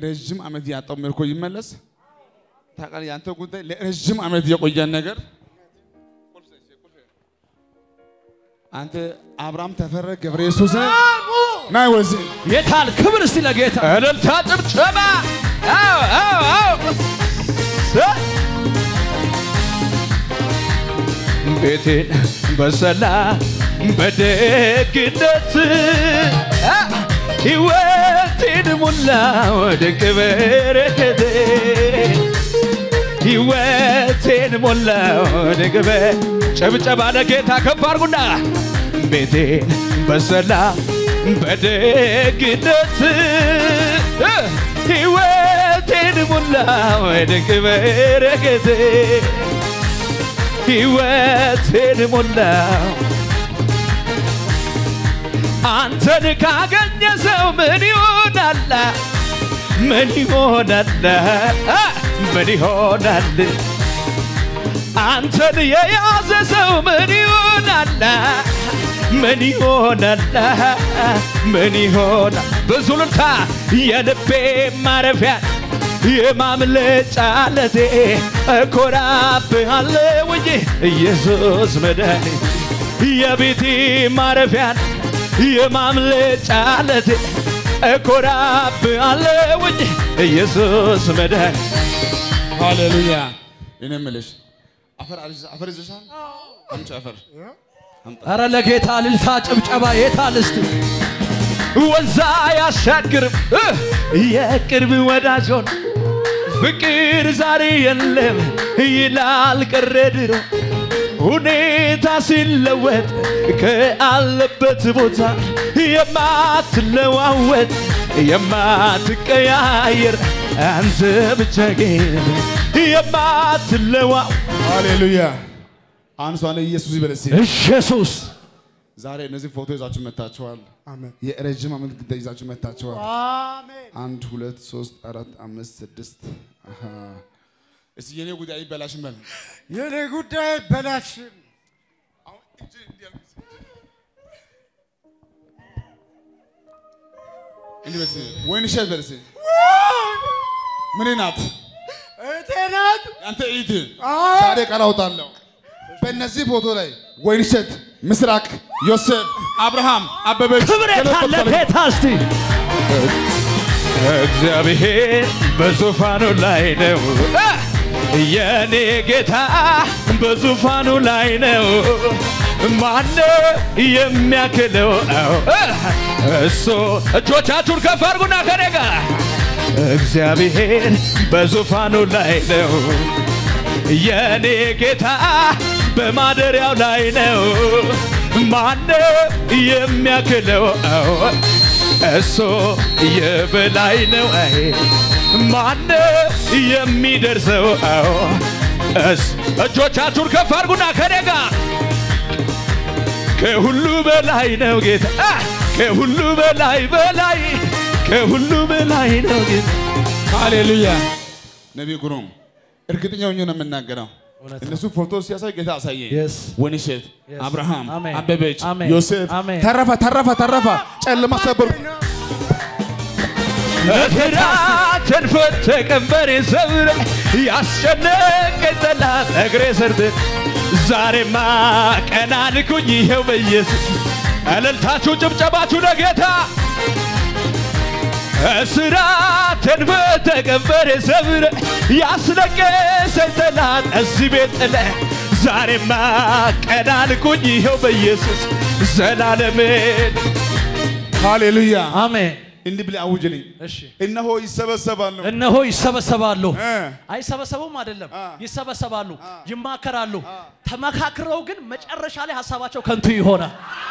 ረጅም አመት ያጣው ምርኮ ይመለስ ታቃል ያንተ ጉዳይ ለረጅም አመት የቆየን ነገር አንተ አብርሃም ተፈረ ገብረ ኢየሱስ ናይ ወዚ የታል ክብር እስቲ ለጌታ እልልታ ጭብጨባ አው ቤቴን በሰላም በደግነት ሕይወቴን ሞላው ድንቅ በረከት ሕይወቴን ሞላው ድንቅ ጭብጨባ ለጌታ ከፍ አድርጉና ቤቴን በሰላም በደግነት ሕይወቴን ሞላው ድንቅ በረከት ሕይወቴን ሞላው አንተን ካገኘ ሰው ምን ይሆናል ምን ይሆናል ምን ይሆናል አንተን የያዘ ሰው ምን ይሆናል ምን ይሆናል ምን ይሆናል በዙልታ የልቤ ማረፊያ የማምለጫ ለቴ እኮራብሃለሁ እንጂ ኢየሱስ መድኃኒቴ የቤቴ ማረፊያ የማምለጫ ለቴ እኮራብሃለሁ እንጂ ኢየሱስ መድኃኒቴ ሃሌሉያ እነምልሽ አፈር ይዘሻል አምጪ አፈር አረ ለጌታ ልልታ ጭብጨባ የታል እስቲ ወንዛ ያሻግርም የቅርብ ወዳጆን ፍቅር ዛሬ የለም ይላል ቀረ ድሮ ሁኔታ ሲለወጥ ከአለበት ቦታ የማትለዋወጥ የማትቀያየር አንተ ብቻ ግን የማትለዋወጥ ሃሌሉያ አንሷን ኢየሱስ ይበለሲ ኢየሱስ ዛሬ እነዚህ ፎቶ ይዛችሁ መጣችኋል አሜን የረጅም አመት ጉዳይ ይዛችሁ መጣችኋል አሜን 1 2 3 4 5 6 እሺ የኔ ጉዳይ ይበላሽም በል የኔ ጉዳይ ይበላሽም አሁን እጂ እንዲበስ ወይን ሸት በልሲ ምን ናት እቴናት አንተ ኢት ዛሬ ቀራውታለሁ በእነዚህ ፎቶ ላይ ወይን ሸት ምስራቅ ዮሴፍ አብርሃም አበበ ክብሬታ ለጌታ እስቲ እግዚአብሔር በዙፋኑ ላይ ነው የኔ ጌታ በዙፋኑ ላይ ነው ማን የሚያክለው እሱ እጆቻችሁን ከፍ አድርጉና ከኔ ጋር እግዚአብሔር በዙፋኑ ላይ ነው የኔ ጌታ በማደሪያው ላይ ነው ማን የሚያክለው እሱ የበላይ ነው ማን የሚደርሰው እጆቻችሁን ከፍ አድርጉና ከኔ ጋር ከሁሉ በላይ ነው ጌታ ከሁሉ በላይ ከሁሉ በላይ ነው ጌታ ሃሌሉያ ነብይ ጉሩም እርግጠኛ ሆኜ ነው የምናገረው እነሱ ፎቶ ሲያሳይ ጌታ አሳየ ወንሸት አብርሃም አበበች ዮሴፍ ተረፈ ጨለማ ሰበር ተንፈት ተቀንበር ሰብረ ያስጨነቀ ጠላት እግሬ ሰርተ ዛሬማ ቀና ልኩኝ ይሄው በኢየሱስ እልልታችሁ ጭብጨባችሁ ለጌታ እስራት ተንፈት ተቀንበር ሰብረ ያስለቀሰ ጠላት እዚህ ቤት ጥለ ዛሬማ ቀና ልኩኝ ይሄው በኢየሱስ ዘላለም ሃሌሉያ አሜን እንዲህ ብለ አውጅልኝ እሺ እነሆ ይሰበሰባሉ አይሰበሰቡም አይደለም ይሰበሰባሉ ይማከራሉ ተመካክረው ግን መጨረሻ ላይ ሐሳባቸው ከንቱ ይሆናል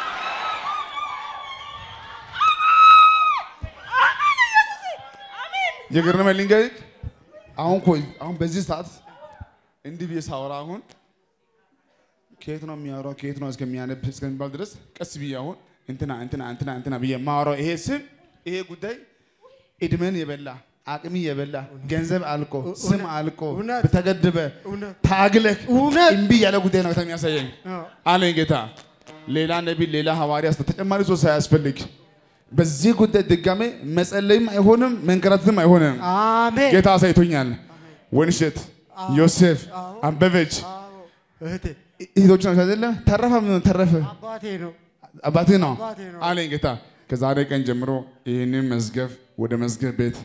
የገረመልኝ ጋር አሁን በዚህ ሰዓት እንዲህ ቢሳወራ አሁን ከየት ነው የሚያወራው ከየት ነው እስከሚያነብ እስከሚባል ድረስ ቀስ ቢያውን እንትና ቢየማወራው ይሄ ጉዳይ እድሜን የበላ አቅሚ የበላ ገንዘብ አልቆ ስም አልቆ በተገደበ ታግለህ እንቢ ያለ ጉዳይ ነው የሚያሳየኝ አለኝ ጌታ ሌላ ነብይ ሌላ ሐዋርያ ተጨማሪ ሰው ሳያስፈልግ በዚህ ጉዳይ ድጋሜ መጸለይም አይሆንም መንከራተትም አይሆንም። አሜን። ጌታ አሳይቶኛል። ወንሸት ዮሴፍ አበበች እህቴ እህቶች ናቸው አይደለ? ተረፈ ምን ተረፈ? አባቴ ነው አለኝ ጌታ። ከዛሬ ቀን ጀምሮ ይህንን መዝገብ ወደ መዝገብ ቤት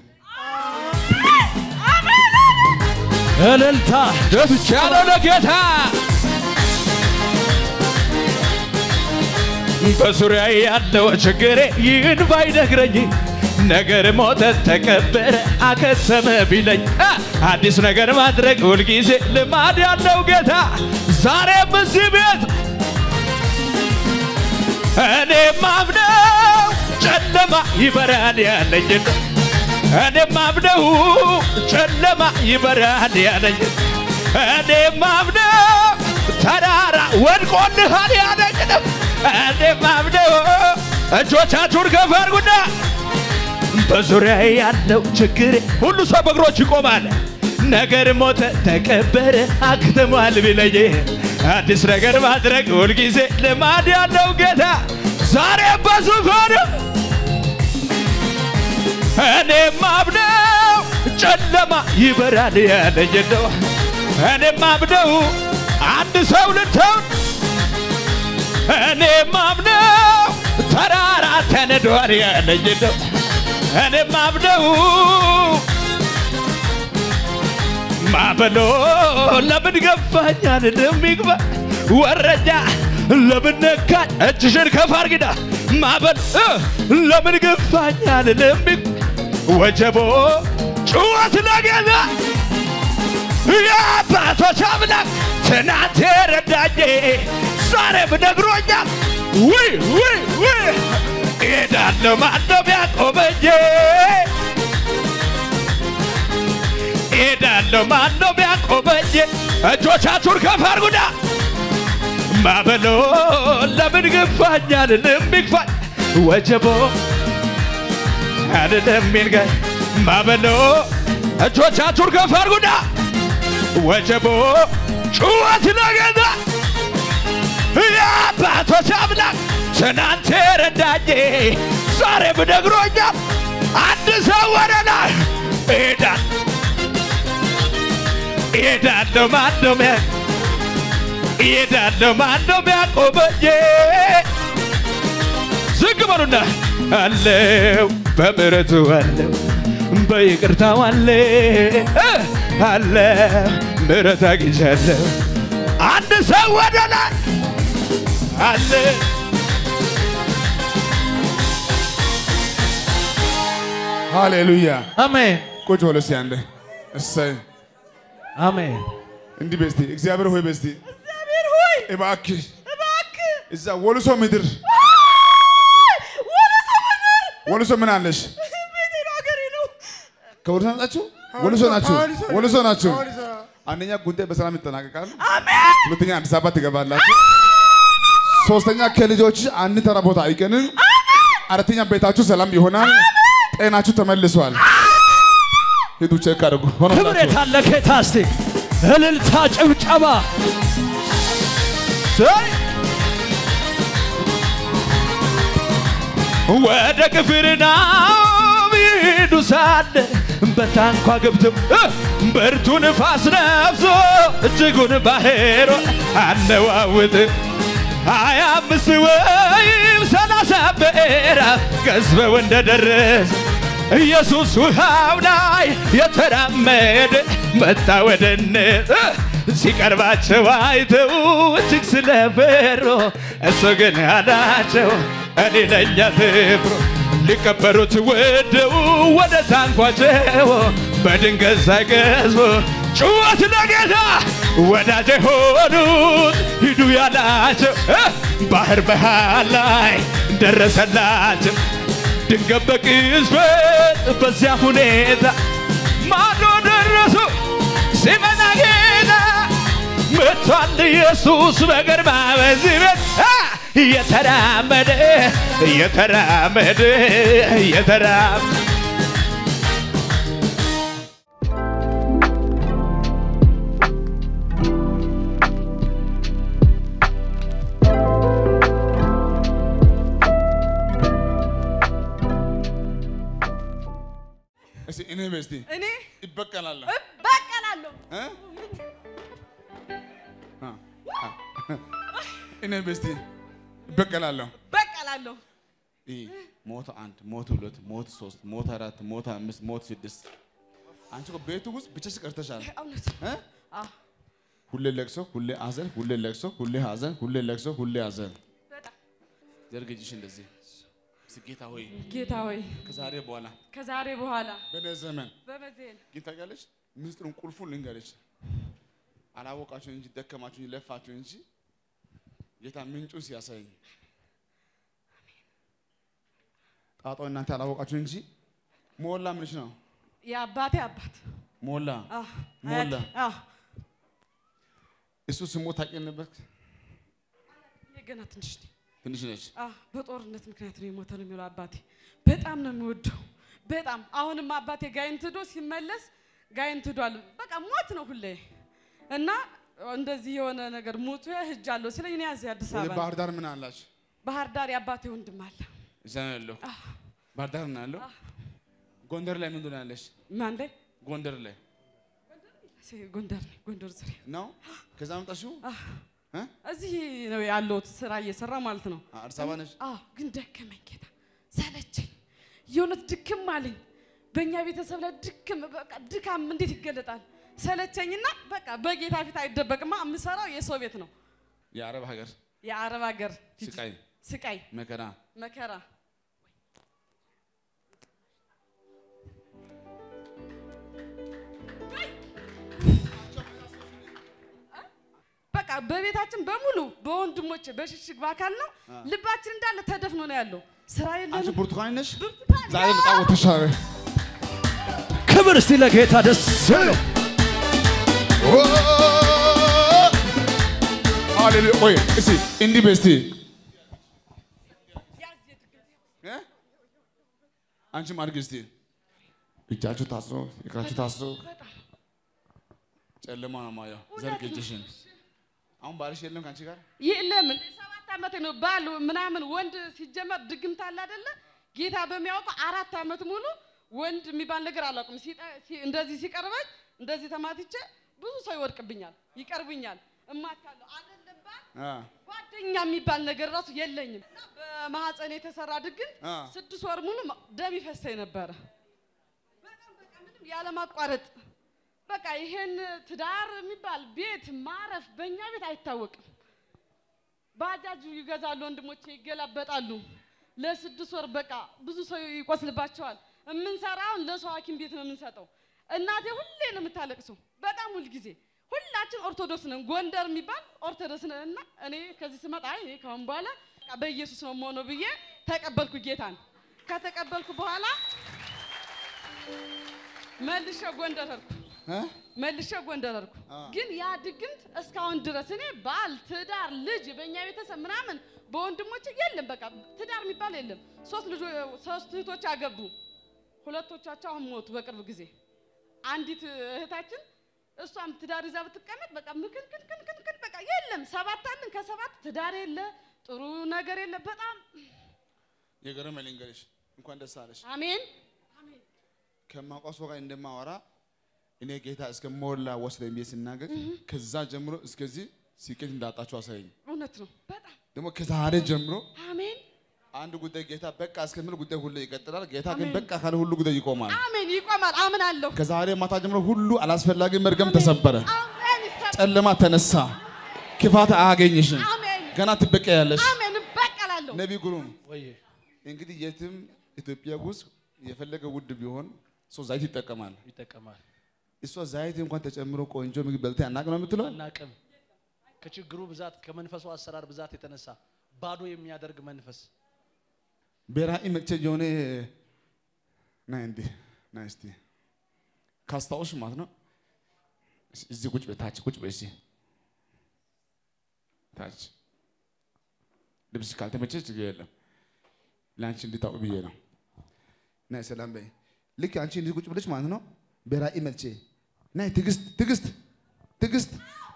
እልልታ ደስ ያለው ለጌታ በዙሪያ ያለው ችግሬ ይህን ባይነግረኝ ነገር ሞተ ተቀበረ አከተመ ቢለኝ አዲስ ነገር ማድረግ ሁልጊዜ ልማድ ያለው ጌታ ዛሬም እዚህ ቤት እኔ ማምነው ጨለማ ይበራል ያለኝ እኔ ማምነው ጨለማ ይበራል ያለኝ እኔ ማምነው ተራራ ወድቆልሃል ያለኝ እኔ ማምነው እጆቻችሁን ከፍ አድርጉና በዙሪያ ያለው ችግር ሁሉ ሰው በእግሮች ይቆማል ነገር ሞተ ተቀበረ አክተሟል ቢለኝ አዲስ ነገር ማድረግ ሁልጊዜ ልማድ ያለው ጌታ ዛሬ በዙፋኑ እኔ ማምነው ጨለማ ይበራል ያለኝ ነው እኔ ማምነው አንድ ሰው ልተውን እኔ ማምነው ተራራ ተነዷል ያለኝ ነው እኔ ማምነው ማበሎ ለምን ገፋኛል እንደሚግባ ወረጃ ለምን ነካኝ እጅሽን ከፍ አድርጊና ማበል ለምን ገፋኛል እንደሚግባ ወጀቦ ጩኸት ለጌታ የአባቶች አምላክ ትናንት ረዳኝ ዛሬም ነግሮኛል ውይ እሄዳለሁ ማነው ቢያቆመኝ እሄዳለሁ ማነው ቢያቆመኝ እጆቻችሁን ከፍ አድርጉና ማበሎ ለምን ገፋኛል እንደሚግፋኝ ወጀቦ አይደለም ይልጋይ ማበሎ እጆቻችሁን ከፍ አድርጉና ወጀቦ ጩኸት ለጌታ የአባቶች አምላክ ትናንት ረዳኝ ዛሬም ነግሮኛል አንድ ሰው ወደ ላይ እሄዳለሁ ማነው ቢያቆመኝ ዝግ በሉና አለው በምሕረቱ አለው በይቅርታው አለ ምሕረት አግኝቻለሁ አንድ ሰው ወደ ላይ አለ ሃሌሉያ አሜን ቁጭ በሉ እስኪ አንዴ እሰይ አሜን እንዲህ በስቲ እግዚአብሔር ሆይ በስቲ እባክህ እዛ ወልሶ ምድር ወልሶ ምን አለሽ ከወልሶ ናችሁ ወልሶ ናችሁ አንደኛ ጉዳይ በሰላም ይጠናቀቃል አሜን ሁለተኛ አዲስ አበባ ትገባላችሁ ሶስተኛ ከልጆች አንድ ተራ ቦታ አይቀንም አራተኛ ቤታችሁ ሰላም ይሆናል ጤናችሁ ተመልሷል ሄዱ ቼክ አድርጉ ክብረት አለ ጌታ እስቲ እልልታ ጭብጨባ ወደ ቅፍርናሆም ይሄዱ ሳለ በታንኳ ገብተው ብርቱ ንፋስ ነፍሶ እጅጉን ባህር አነዋውጥ 25 ወይም 30 ምዕራፍ ገዝበው እንደደረሰ ኢየሱስ ውሃው ላይ የተራመደ መጣ ወደ እነሱ ሲቀርባቸው አይተው እጅግ ስለፈሩ እሱ ግን አላቸው እኔ ለኛ ትፍሩ ሊቀበሩት ወደው ወደ ታንኳቸው በድንገት ሳይገዝቡ ጩኸት ለጌታ ወዳጄ ሆኑት ሂዱ ያላቸው ባህር መሃል ላይ ደረሰላቸው ድንገት በቅጽበት በዚያ ሁኔታ ማዶ ደረሱ ሲመጣ ጌታ መጥቷል ኢየሱስ በግርማ በዚህ ቤት እየተራመደ እኔ በስቲ እኔ ይበቀላለሁ እኔ በስቲ ይበቀላለሁ ሞት 1 ሞት 2 ሞት 3 ሞት 4 ሞት 5 ሞት 6 አንቺ እኮ ቤቱ ውስጥ ብቻሽ ቀርተሻል ሁሌ ለቅሶ ሁሌ ሐዘን ሁሌ ለቅሶ ሁሌ ሐዘን ሁሌ ለቅሶ ሁሌ ሐዘን ዘርግጅሽ እንደዚህ ጌታ ሆይ ከዛሬ በኋላ በዘመን ጌታ ጋለሽ ምስጥሩን ቁልፉን ልንገርሽ አላወቃችሁ እንጂ ደከማችሁ ለፋችሁ እንጂ ጌታ ምንጩን ሲያሳይ ጣጣው እናንተ አላወቃችሁ እንጂ ሞላ ምንሽ ነው የአባቴ አባት ሞላ እሱ ስሙ ታቀነበት የገና ትንሽ ነች በጦርነት ምክንያት ነው የሞተው ነው የሚለው አባቴ በጣም ነው የሚወደው በጣም አሁንም አባቴ ጋይንት ሄዶ ሲመለስ ጋይንት ሄዷል በቃ ሞት ነው ሁሌ እና እንደዚህ የሆነ ነገር ሞቱ ያህጃለሁ ስለኝ ነው ያዝ አዲስ አበባ ባህር ዳር ምን አላች ባህር ዳር የአባቴ ወንድም አለ ዘናለው ባህር ዳር ነው ያለው ጎንደር ላይ ምን ሆናለሽ ማንዴ ጎንደር ላይ ጎንደር ዝሪ ነው ከዛ መጣሽው እዚህ ነው ያለው ስራ እየሰራ ማለት ነው አዲስ አበባ ነሽ ግን ደከመኝ ጌታ ሰለቸኝ የሆነት ድክም አለኝ በእኛ ቤተሰብ ላይ ድካም እንዴት ይገለጣል ሰለቸኝና በቃ በጌታ ፊት አይደበቅማ የምሰራው የሰው ቤት ነው የአረብ ሀገር ስቃይ መከራ በቃ በቤታችን በሙሉ በወንድሞቼ በሽሽግ ባካል ነው ልባችን እንዳለ ተደፍኖ ነው ያለው ስራ የለም አንቺ ብርቱካን ነሽ ዛሬ መጻወት ተሻለ ክብር እስቲ ለጌታ ደስ ይበለው ሃሌሉያ ወይ እሺ እንዲ በስቲ አንቺ ማርግስቲ እጃችሁ ታስሮ እግራችሁ ታስሮ ጨለማ ነው ማየው ዘርግጅሽን አሁን ባልሽ የለም ካንቺ ጋር የለም 7 አመት ነው ባሉ ምናምን ወንድ ሲጀመር ድግምታ አለ አይደለ ጌታ በሚያውቀው 4 አመት ሙሉ ወንድ የሚባል ነገር አላውቅም እንደዚህ ሲቀርበኝ እንደዚህ ተማትቼ ብዙ ሰው ይወድቅብኛል ይቀርቡኛል እማታለሁ አይደለም ባል ጓደኛ የሚባል ነገር ራሱ የለኝም በማህፀን የተሰራ ድግም 6 ወር ሙሉ ደም ይፈሰኝ ነበር በጣም ምንም ያለ ማቋረጥ በቃ ይሄን ትዳር የሚባል ቤት ማረፍ በእኛ ቤት አይታወቅም ባጃጁ ይገዛሉ ወንድሞቼ ይገላበጣሉ ለ6 ወር በቃ ብዙ ሰው ይቆስልባቸዋል እምንሰራው ለሰው ሐኪም ቤት ነው የምንሰጠው እናቴ ሁሌ ነው የምታለቅሰው በጣም ሁሉ ጊዜ ሁላችን ኦርቶዶክስ ነን ጎንደር የሚባል ኦርቶዶክስ ነንና እኔ ከዚህ ስመጣ እኔ ካሁን በኋላ በኢየሱስ ነው የምሆነው ብዬ ተቀበልኩ ጌታን ከተቀበልኩ በኋላ መልሼ ጎንደር ሄድኩ ግን ያ ድግምት እስካሁን ድረስ እኔ ባል ትዳር ልጅ በእኛ ቤተሰብ ምናምን በወንድሞቼ የለም በቃ ትዳር የሚባል የለም 3 እህቶች አገቡ ሁለቶቻቸው አሁን ሞቱ በቅርብ ጊዜ አንዲት እህታችን እሷም ትዳር ይዛ ብትቀመጥ በቃ ምክን በቃ የለም 7 አለን ከ7 ትዳር የለ ጥሩ ነገር የለ በጣም የገረመኝ ልንገርሽ እንኳን ደስ አለሽ አሜን ከማውቀው ሰው ጋር እንደማወራ እኔ ጌታ እስከሞላ ወስደኝ ሲናገር ከዛ ጀምሮ እስከዚህ ሲቀት እንዳጣችሁ አሳየኝ እውነት ነው በጣም ደግሞ ከዛሬ ጀምሮ አሜን አንድ ጉዳይ ጌታ በቃ እስከምል ጉዳይ ሁሉ ይቀጥላል ጌታ ግን በቃ ካለ ሁሉ ጉዳይ ይቆማል አሜን ይቆማል አምናለሁ ከዛሬ ማታ ጀምሮ ሁሉ አላስፈላጊ መርገም ተሰበረ አሜን ጨለማ ተነሳ ክፋት አያገኝሽም አሜን ገና ትበቀያለሽ አሜን በቀላለሁ ነብይ ጉሩም ወይ እንግዲህ የትም ኢትዮጵያ ውስጥ የፈለገ ውድ ቢሆን ሰው ዘይት ይጠቀማል እሷ ዘይት እንኳን ተጨምሮ ቆንጆ ምግብ በልታ ያናቅ ነው የምትለው አናቅም ከችግሩ ብዛት ከመንፈሱ አሰራር ብዛት የተነሳ ባዶ የሚያደርግ መንፈስ በራይ መቼ ጆኔ ናይስቲ ካስታውሽ ማለት ነው እዚህ ቁጭ በታች ታች ልብስ ካልተመቸሽ ችግር የለም ላንቺ እንድታውቅ ብዬ ነው ናይ ሰላም በይ ልክ አንቺ እንዲህ ቁጭ ብለሽ ማለት ነው በራይ መልቼ ናይ ትግስት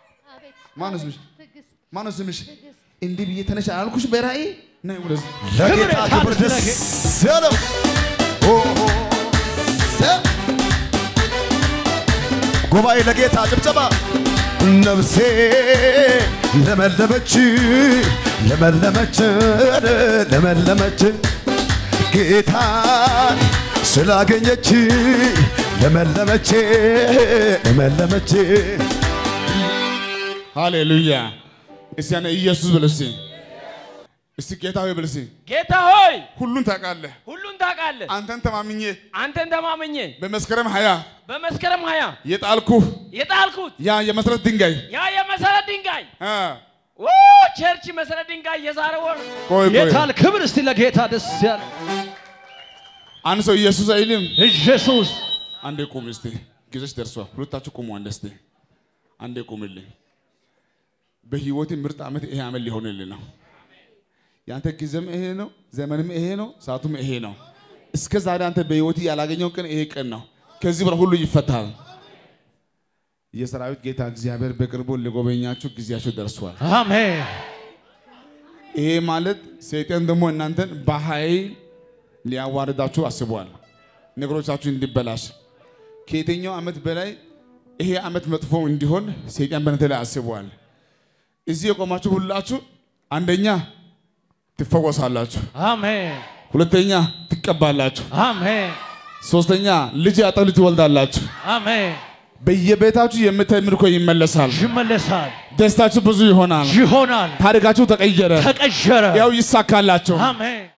ማነው ስምሽ እንዲህ ብዬ ተነሽ አልኩሽ በራይ ናይ ወለዝ ለጌታ ክብር ደስ ያለው ጉባኤ ለጌታ ጭብጨባ ነፍሴ ለመለመች ለመለመች ለመለመች ጌታን ስላገኘች ለመለመች ለመለመች ሃሌሉያ እስቲ ያነ ኢየሱስ ብለሲ እስቲ ጌታ ሆይ ብለሲ ጌታ ሆይ ሁሉን ታውቃለህ አንተን ተማምኜ በመስከረም 20 የጣልኩት ያ የመሰረት ድንጋይ ቸርች መሰረት ድንጋይ የዛሬ ወር ጌታን ክብር እስቲ ለጌታ ደስ ያለ አንድ ሰው ኢየሱስ አይልም ኢየሱስ አንዴ ቁም እስቲ ጊዜሽ ደርሷል ሁለታችሁ ቁሙ አንዴ ቁምልኝ በህይወቴ ምርጥ ዓመት ይሄ ዓመት ሊሆንልኝ ነው ያንተ ጊዜም ይሄ ነው ዘመንም ይሄ ነው ሰዓቱም ይሄ ነው እስከ ዛሬ አንተ በህይወት ያላገኘው ቀን ይሄ ቀን ነው ከዚህ በኋላ ሁሉ ይፈታል የሰራዊት ጌታ እግዚአብሔር በቅርቡ ሊጎበኛችሁ ጊዜያችሁ ደርሷል አሜን ይሄ ማለት ሰይጣን ደግሞ እናንተን በኃይል ሊያዋርዳችሁ አስቧል ነገሮቻችሁ እንዲበላሽ ከየትኛው ዓመት በላይ ይሄ ዓመት መጥፎ እንዲሆን ሰይጣን በእናንተ ላይ አስቧል እዚህ የቆማችሁ ሁላችሁ አንደኛ ትፈወሳላችሁ አሜን ሁለተኛ ትቀባላችሁ አሜን ሶስተኛ ልጅ ያጠሉ ትወልዳላችሁ አሜን በየቤታችሁ የምትምርኮ ይመለሳል ደስታችሁ ብዙ ይሆናል ታሪካችሁ ተቀየረ ያው ይሳካላችሁ አሜን